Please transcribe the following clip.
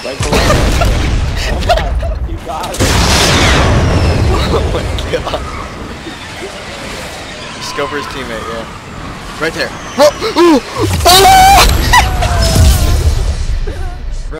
Right below that. Oh my, you got it. Oh my god. Just go for his teammate, yeah. Right there. Oh!